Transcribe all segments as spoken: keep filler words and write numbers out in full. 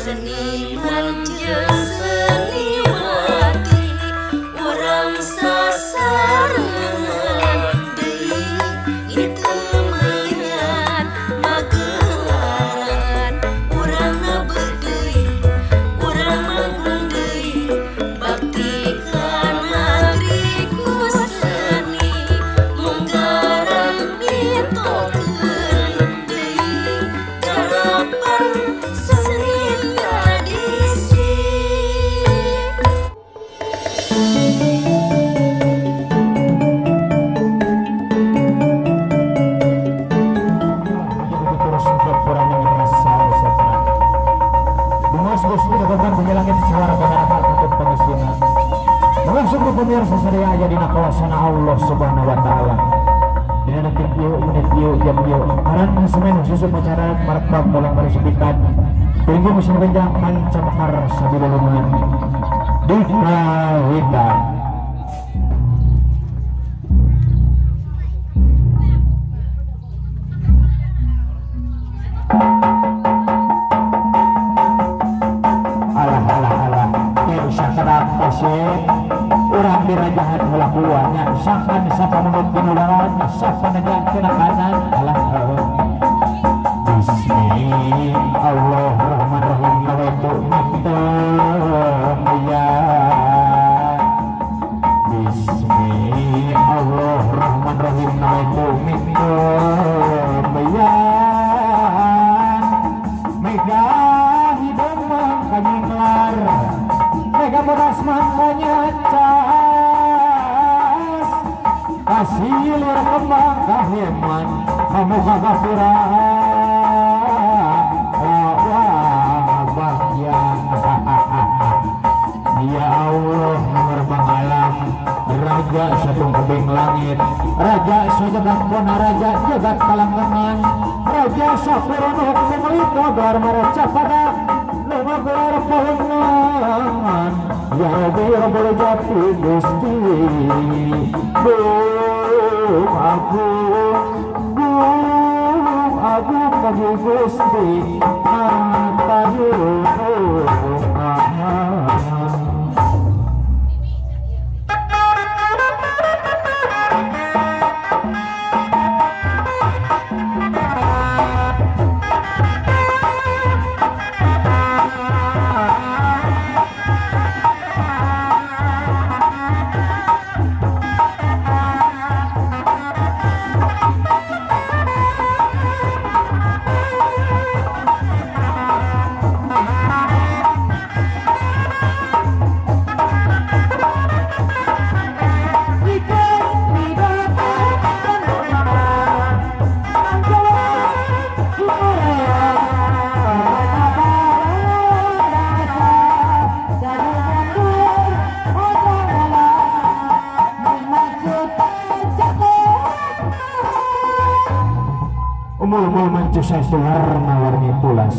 Seniman jeung seniwati urang sasarengan deui itu meunang magelaran urang neubeuh deui urang manggung deui bakti ka negeri ku seni menggarap mitokeun deui garapan seni tradisi. Sungguh pemirsa sadaya aya dina kawasan Allah Subhanahu wa taala. Dina detik ieu menit ieu jam ieu aran semen susu masyarakat marpam dalam parisipitan. Tunggu musim genjang pancamekar sabiluluman di kawitan. Alah alah alah kirsa kadang pasien urang dirajahan heula kuluanya sakan sapamunut pinulangan sapan negangkeun kanan alah Bismillahirrahmanirrahim nawaitu ya Bismillahirrahmanirrahim nawaitu ya mega hidung mangkanyinglar mega bodas mangkanya cas kasih lir kembang kaheman kamu kagapura ya Allah nomor bangalam raja satung kebing langit raja sajagat pona raja jagat kalanggengan raja sakurono kumelita garmaraca pada nama gelar pohonangan ya Rabbi Rabbul Jati Gusti Bung Agung Bung Agung bagi Gusti Matayu umul-umul mancus saya warna-warni pulas.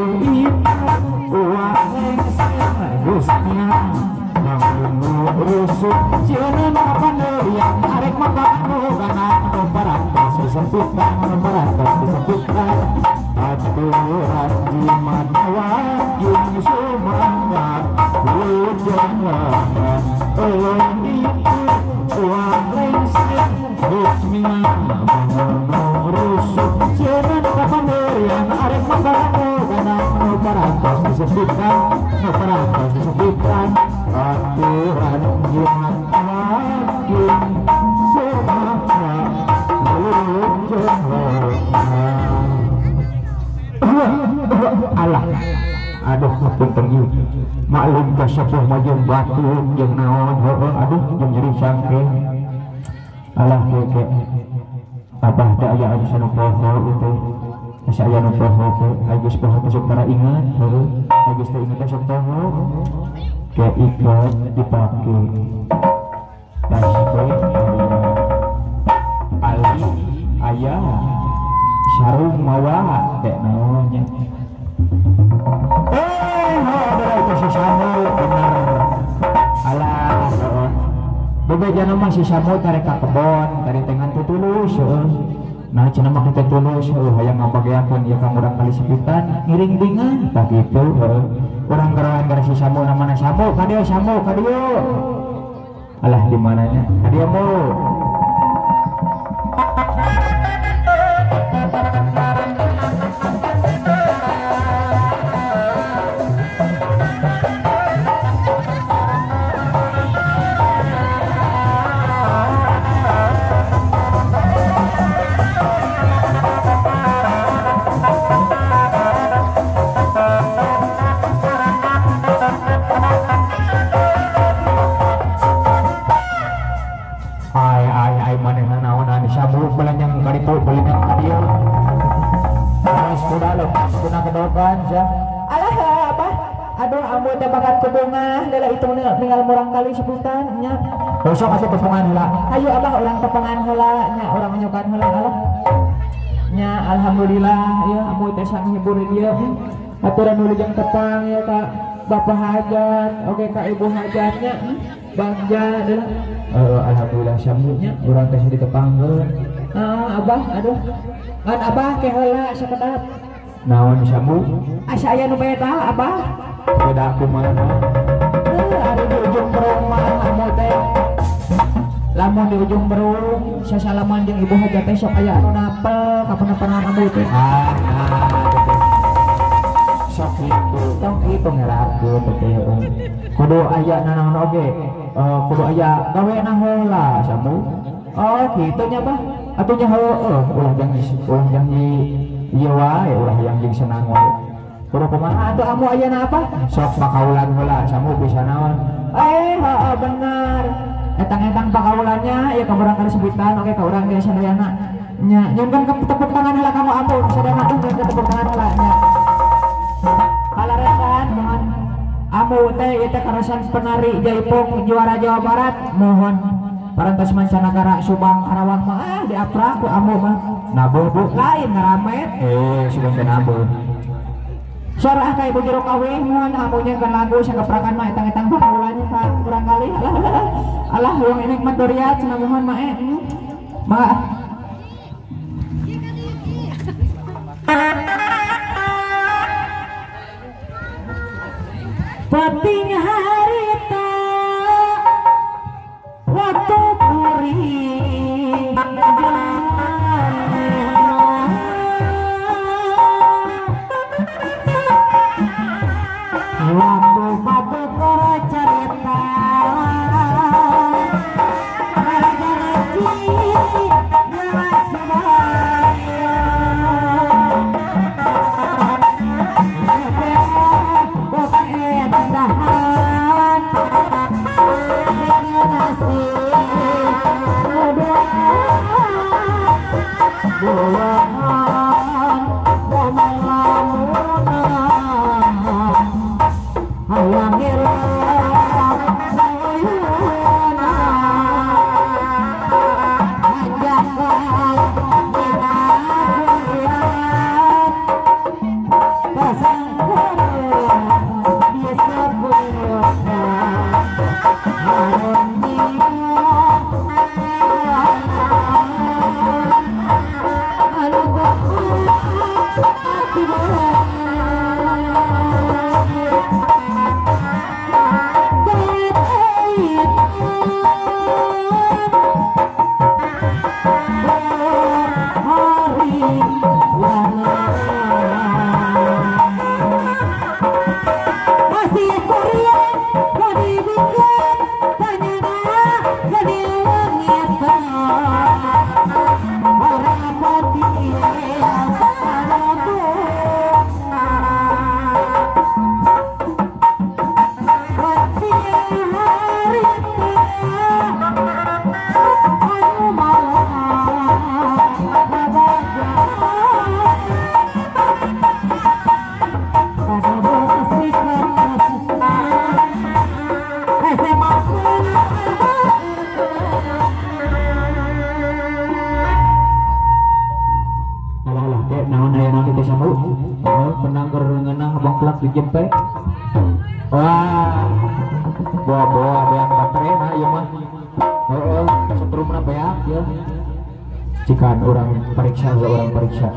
itu uang lengser gusnya bangun rusuk jangan apa yang arek makamu karena anu berantos disebutkan anu berantos disebutkan aturan jimat wajib semangat wujangan uang itu uang lengser gusnya bangun rusuk jangan apa yang arek makamu karena anu berantos disebutkan anu berantos disebutkan aturan jimat wajib semangat wujangan Allah aduh punten ieu maklum ka sepuh mah jeung batu jeung naon heueuh aduh jeung nyeri sangke alah keke abah da aya anu sanu poho itu asa aya nu poho teh geus poho teh sok tara ingat heueuh geus teh ingat sok poho ke ikat dipake tas teh ali aya sarung mawa teh naonnya eh ada itu si Samu bener alah heeh bebejana mah si Samu tarik ka kebon tarik tengan tutulus heeh nah cenah mah kita tulus heuh hayang ngabageakeun ieu ka urang kali sepitan ngiring bingan tah kitu heuh urang garawan gara si Samu namana Samu ka dieu Samu ka dieu alah di mananya ka dieu mu alah apa aduh amu teh bakat ke bunga dela itu ningali murang kali sebutan nya besok atuh tepungan heula ayo abah urang tepungan heula nya urang nyukan heula alah nya alhamdulillah ya amu teh sang hibur ieu aturan nu jeung tepang ya ka bapak hajat oke ka ibu hajatnya bagja deula heeh alhamdulillah samunya urang teh ditepangkeun ah abah aduh kan abah ke heula sakedap naon samu asa aya nu beda abah beda kumaha eh ari di ujung berung mah amu teh lamun di ujung berung sasalaman jeung ibu hajat teh sok aya anu napel kapan-kapan amu teh ah sok kitu tong kitu ngelakeun teh kudu aya nanaon oge kudu aya gawena heula samu oh kitu nya bah atuh nya heueuh ulah janji ulah janji ieu wae ulah yang jeung senang wae kudu kumaha atuh amu ayeuna apa sok pakaulan heula samu bisa naon eh heueuh bener etang-etang pakaulannya ya ka urang kali sebutan oke ka urang ge sadayana nya nyeun kan tepuk tangan heula kamu amu sadayana tuh tepuk tangan heula nya kalaresan mohon amu teh ieu teh karasan penari Jaipong juara Jawa Barat mohon parantos mancanagara Subang Karawang mah ah diaprak ku amu mah nabuh bu lain ngaramet eh sudah teh nabuh sorah ka ibu jero kawin mohon amu nyeunkeun lagu sakaprakan mah etang-etang pakaulannya ka urang kali alah alah yang enek mah doriat cenah mohon mah eh mah penting harita waktu kuring waktu batu koro cerita raja-raji nyawa sebaya bukan edan bikin teh wah bawa-bawa beak baterai nah iya mah heeh setrum na beak ya cikan orang periksa juga orang periksa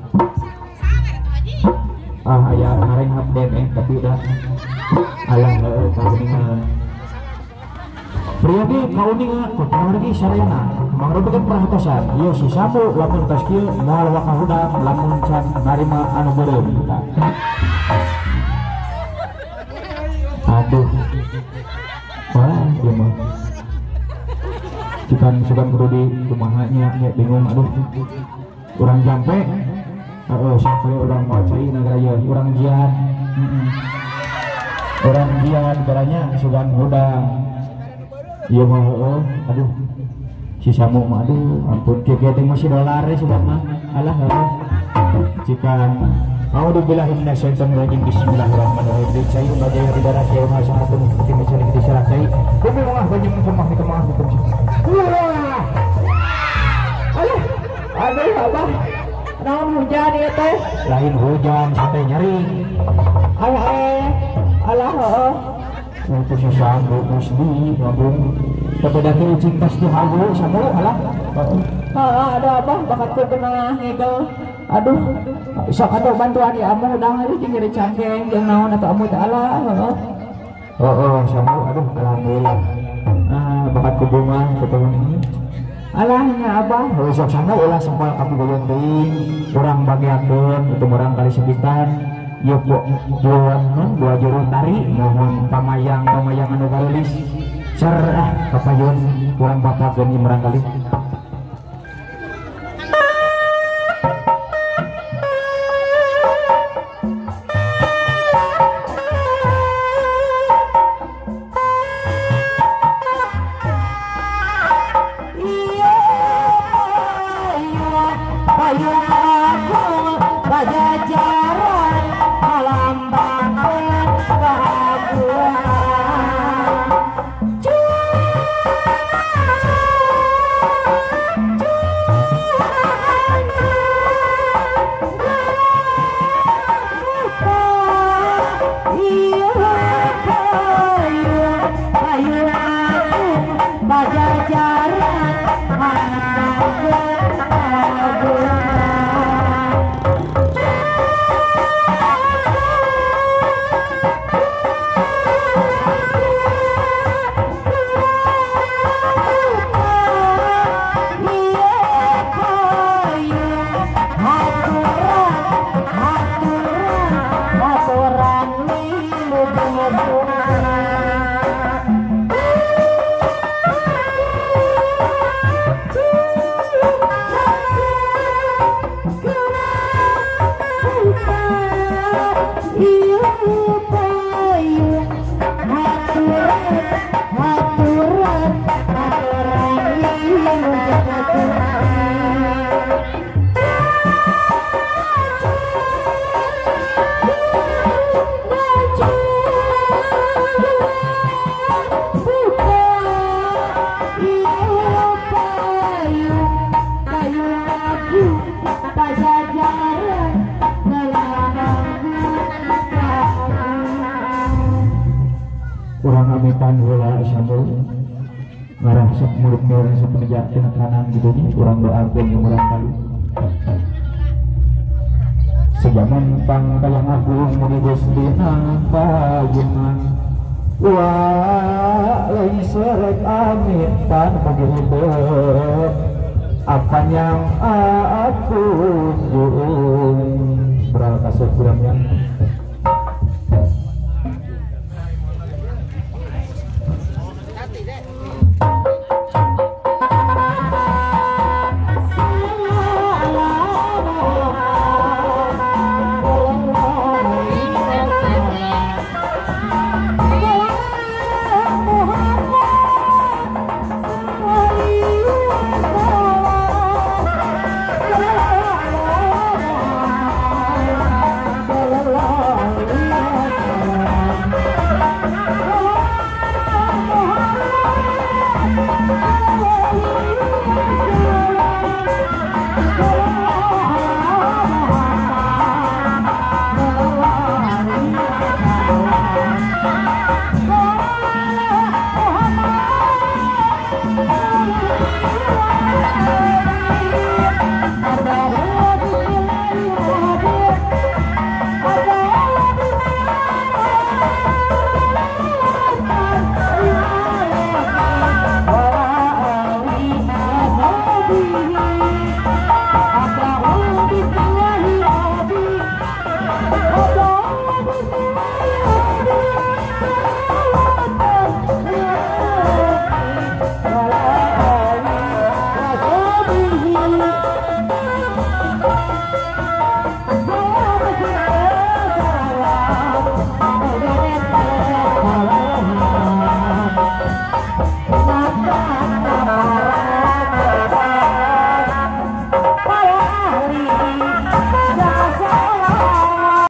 ah aya kemarin update eh tapi udah alah heeh kauningan Priadi kauningan kok lagi sarena mangrubekeun perhatosan ieu si Samu lamun tos kieu moal wakahudang lamun can narima anu beureum kita aduh wah iya mah cikan sugan kudu di kumahanya nya bingung aduh urang jampe heeh sampai urang mau cai nagara ieu urang jihad heeh urang jihad garanya sugan hudang iya mah heeh aduh si Samu mah aduh ampun kieu teh masih dolar ya sugan mah alah heeh cikan A'udzubillahi minasyaitonir rajim. Bismillahirrahmanirrahim. Cai bajaya di darat ya mah sahatun seperti mencari di salah cai. Demi Allah banyak kemah di kemah di kemah. Wah. Alah. Aduh abah. Naon hujan ieu teh? Lain hujan sampai nyeri. Alah eh. Alah heuh. Itu si Samu musdi ngabung. Tebedake ucing tas di halu Samu alah. Heeh ada abah bakat teu kena ngegel. Aduh sok atuh bantuan ya amu udang hari jeung nyeri cangkeng jeung naon atuh amu teh alah heeh heeh Samu aduh alhamdulillah nah bakat ku bunga kitu alah nya abah heuh sok Samu ulah sempal kapigoyeun teuing urang bagiakeun itu urang kali sekitan yuk yuk jualan dua juru tari mohon pamayang pamayang anu garulis cer ah kapayun urang bapakeun ieu urang kali Cuy kurang amitan heula sabul ngarah sok mulut merah sepenjak tina kanan gitu nya kurang doakeun umurang kali sejaman pangkayang agung muni Gusti pajenengan wah lain serek amit pan begitu apa yang aku jung beral kasih kurangnya